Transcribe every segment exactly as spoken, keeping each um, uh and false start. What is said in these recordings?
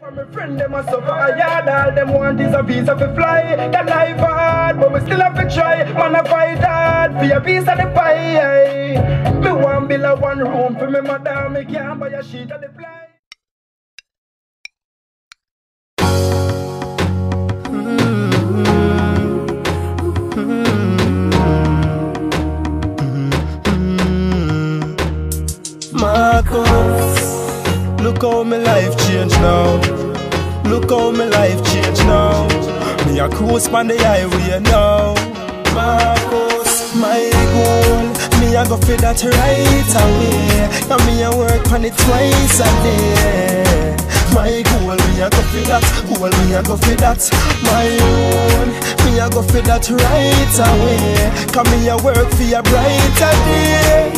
My friend, them a suffer a yard, all them want is a visa for fly. That life hard, but we still have to try. Man, I fight hard for a piece of the pie. Me want build a one room for me mother, me can't buy a sheet of the ply. Marcus, look how my life change now. Look how my life change now. Me a cruise on the highway now. Marcus, my goal, me a go for that right away. And me a work on it twice a day. My goal, me a go for that. Goal, me a go for that. My own, me a go for that right away. Cause me a work for a brighter day.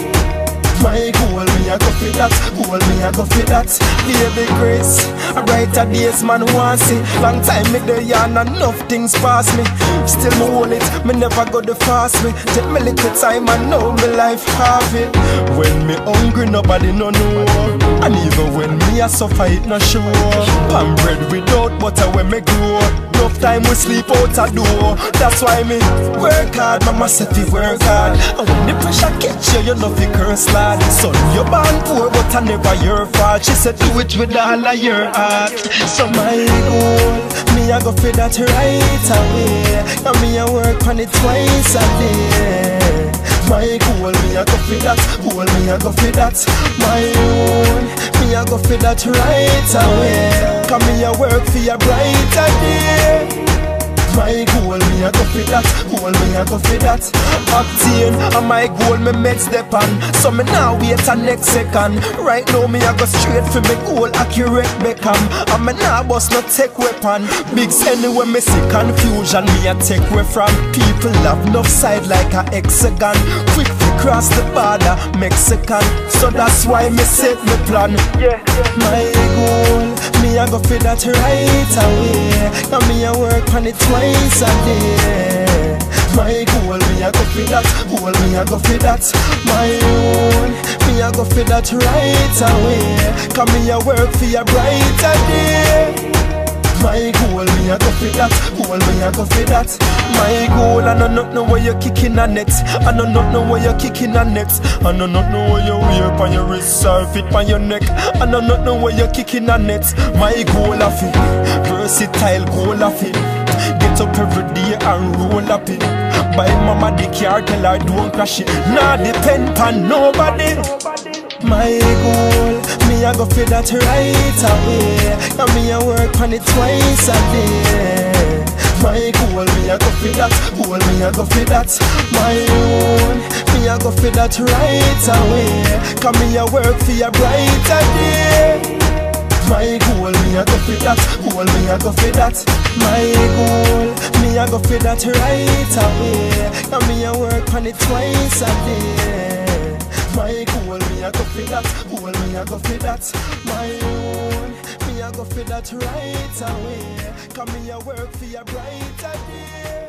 My goal, me a go for that. Goal, me a go for that. Baby grace, a brighter days man want see. Long time me there and enough things pass me. Still me hold it, me never go the fast way. Take me little time and know me life have it. When me hungry nobody no know. And even when me a suffer it no show. Pan bread without butter when me grow. Enough time we sleep out a door. That's why me work hard, mama said we work hard. And when the pressure catch you, you know fi curse lad. Son, you born poor but I never your fault. She said do it with all of your heart. So my goal, me a go for that right away. And me a work on it twice a day. My goal, me a go for that. Goal, me a go for that. My own, me a go for that right away. Cause me a work for a brighter day. My goal, me a go for that. Goal, me a go for that. Obtain, and my goal, me make step on. So me now wait a next second. Right now, me a go straight for me goal, accurate Beckham. And me now bust no take weapon. Big anywhere me see confusion, me a take way from. People have enough side like a hexagon. Quick to cross the border, Mexican. So that's why me set me plan. Yeah, my goal, me a go for that right away. And me a work on it twice a day. My goal, me a go for that. Goal, me a go for that. My own, me a go for that right away. Cause me a work for a brighter day. My goal, me a go for that. Goal, me a go for that. My goal, I know not know where you're kicking on next. I know not know where you're kicking on next. I know not know where you wear on your wrist or fit on your neck. I know not know where you're kicking on next. My goal of it, versatile goal of it. Get up every day and roll up it. Buy mama the car, tell her don't crash it. Nah depend on nobody. My goal, me a go for that right away. And me a work on it twice a day. My goal, me a go for that. Goal, me a go for that. My own, me a go for that right away. Cause me a work for a brighter day. My goal, me a go for that. Goal, me a go for that. My goal, me a go for that right away. And me a work on it twice a day. My goal, me a go for that. Goal, me a go for that. My own, me a go for that right away. Cause me a work for a brighter day.